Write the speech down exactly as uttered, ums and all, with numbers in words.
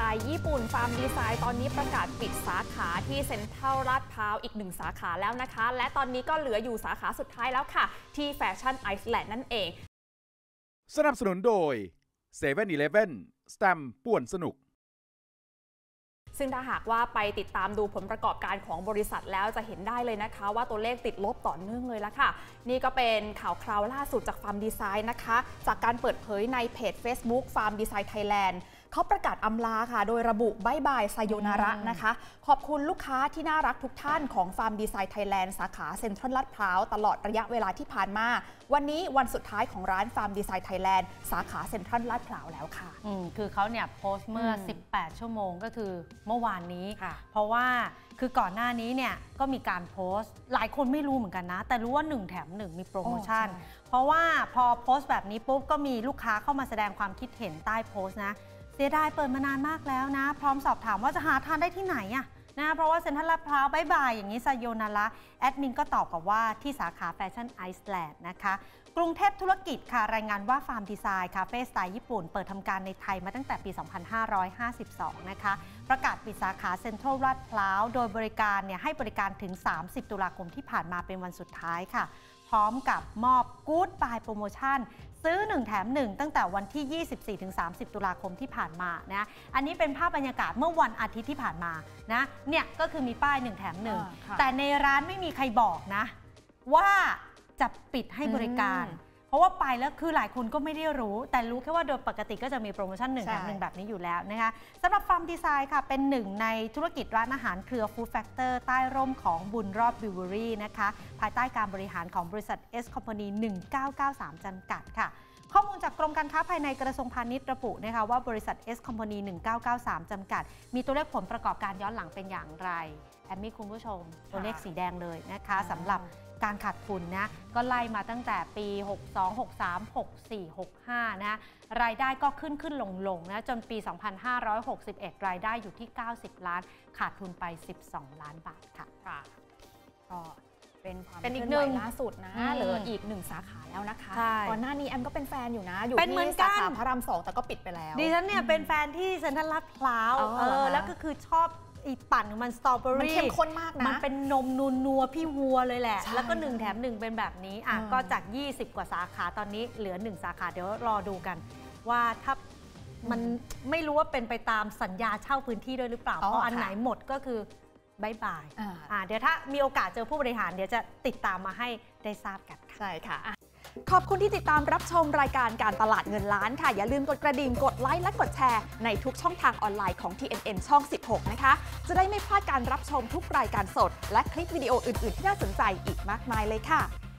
ล์ญี่ปุ่นฟาร์มดีไซน์ตอนนี้ประกาศปิดสาขาที่เซ็นทรัลลาดพร้าวอีกหนึ่งสาขาแล้วนะคะและตอนนี้ก็เหลืออยู่สาขาสุดท้ายแล้วค่ะที่แฟชั่นไอซ์แลนด์นั่นเองสนับสนุนโดย เซเว่น อีเลฟเว่น สแตมป์ป่วนสนุกซึ่งถ้าหากว่าไปติดตามดูผลประกอบการของบริษัทแล้วจะเห็นได้เลยนะคะว่าตัวเลขติดลบต่อเนื่องเลยละค่ะนี่ก็เป็นข่าวคราวล่าสุดจากฟาร์มดีไซน์นะคะจากการเปิดเผยในเพจ Facebook ฟาร์มดีไซน์ไทยแลนด์เขาประกาศอำลาค่ะโดยระบุบายบายไซโยนาระนะคะขอบคุณลูกค้าที่น่ารักทุกท่านของฟาร์มดีไซน์ไทยแลนด์สาขาเซ็นทรัลลาดพร้าวตลอดระยะเวลาที่ผ่านมาวันนี้วันสุดท้ายของร้านฟาร์มดีไซน์ไทยแลนด์สาขาเซ็นทรัลลาดพร้าวแล้วค่ะอืมคือเขาเนี่ยโพสต์เมื่อสิบแปดชั่วโมงก็คือเมื่อวานนี้เพราะว่าคือก่อนหน้านี้เนี่ยก็มีการโพสต์หลายคนไม่รู้เหมือนกันนะแต่รู้ว่าหนึ่งแถมหนึ่งมีโปรโมชั่นเพราะว่าพอโพสต์แบบนี้ปุ๊บก็มีลูกค้าเข้ามาแสดงความคิดเห็นใต้โพสต์นะเสียดายเปิดมานานมากแล้วนะพร้อมสอบถามว่าจะหาทานได้ที่ไหนอะนะเพราะว่าเซ็นทรัลลาดพร้าวบายบายอย่างนี้ไซโยนาระแอดมินก็ตอบกับว่าที่สาขาแฟชั่นไอซ์แลนด์นะคะกรุงเทพธุรกิจค่ะรายงานว่าฟาร์มดีไซน์คาเฟ่สไตล์ญี่ปุ่นเปิดทำการในไทยมาตั้งแต่ปี สองพันห้าร้อยห้าสิบสอง นะคะประกาศปิดสาขาเซ็นทรัลลาดพร้าวโดยบริการเนี่ยให้บริการถึงสามสิบตุลาคมที่ผ่านมาเป็นวันสุดท้ายค่ะพร้อมกับมอบกู๊ดบายโปรโมชั่นซื้อหนึ่งแถมหนึ่งตั้งแต่วันที่ ยี่สิบสี่ถึงสามสิบ ตุลาคมที่ผ่านมานะอันนี้เป็นภาพบรรยากาศเมื่อวันอาทิตย์ที่ผ่านมานะเนี่ยก็คือมีป้ายหนึ่งแถมหนึ่งแต่ในร้านไม่มีใครบอกนะว่าจะปิดให้บริการเพราะว่าไปแล้วคือหลายคนก็ไม่ได้รู้แต่รู้แค่ว่าโดยปกติก็จะมีโปรโมชั่นหนึ่งแถมหนึ่งแบบนี้อยู่แล้วนะคะสำหรับฟาร์มดีไซน์ค่ะเป็นหนึ่งในธุรกิจร้านอาหารเครือฟู้ดแฟกเตอร์ใต้ร่มของบุญรอบบิวเวอรี่นะคะภายใต้การบริหารของบริษัท S Company หนึ่งเก้าเก้าสาม จำกัดค่ะข้อมูลจากกรมการค้าภายในกระทรวงพาณิชย์ระบุนะคะว่าบริษัท S Company หนึ่งเก้าเก้าสาม จำกัดมีตัวเลขผลประกอบการย้อนหลังเป็นอย่างไรแอมมี่คุณผู้ชมตัวเลขสีแดงเลยนะคะสำหรับการขาดทุนนะก็ไล่มาตั้งแต่ปีหกสอง หกสาม หกสี่ หกห้านะรายได้ก็ขึ้นขึ้นลงลงนะจนปีสองพันห้าร้อยหกสิบเอ็ดรายได้อยู่ที่เก้าสิบล้านขาดทุนไปสิบสองล้านบาทค่ะค่ะก็เป็นความเป็นอีกหนึ่งล่าสุดนะเหลืออีกหนึ่งสาขาแล้วนะคะก่อนหน้านี้แอมก็เป็นแฟนอยู่นะอยู่ที่สาขาพระรามสองแต่ก็ปิดไปแล้วดิฉันเนี่ยเป็นแฟนที่เซ็นทรัลลาดพร้าวเออแล้วก็คือชอบอีปั่นมันสตรอเบอรี่มันเข้มข้นมากนะมันเป็นนมนูนนัวพี่วัวเลยแหละแล้วก็หนึ่งแถมหนึ่งเป็นแบบนี้อ่ะก็จากยี่สิบกว่าสาขาตอนนี้เหลือหนึ่งสาขาเดี๋ยวรอดูกันว่าถ้ามันไม่รู้ว่าเป็นไปตามสัญญาเช่าพื้นที่ด้วยหรือเปล่าเพราะอันไหนหมดก็คือบายบายอ่าเดี๋ยวถ้ามีโอกาสเจอผู้บริหารเดี๋ยวจะติดตามมาให้ได้ทราบกันใช่ค่ะขอบคุณที่ติดตามรับชมรายการการตลาดเงินล้านค่ะอย่าลืมกดกระดิ่งกดไลค์และกดแชร์ในทุกช่องทางออนไลน์ของ ที เอ็น เอ็น ช่องสิบหกนะคะจะได้ไม่พลาดการรับชมทุกรายการสดและคลิปวิดีโออื่นๆที่น่าสนใจอีกมากมายเลยค่ะ